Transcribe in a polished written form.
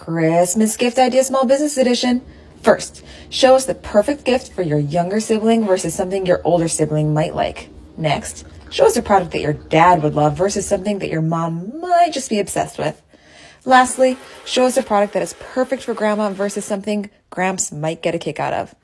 Christmas Gift Idea Small Business Edition. First, show us the perfect gift for your younger sibling versus something your older sibling might like. Next, show us a product that your dad would love versus something that your mom might just be obsessed with. Lastly, show us a product that is perfect for grandma versus something Gramps might get a kick out of.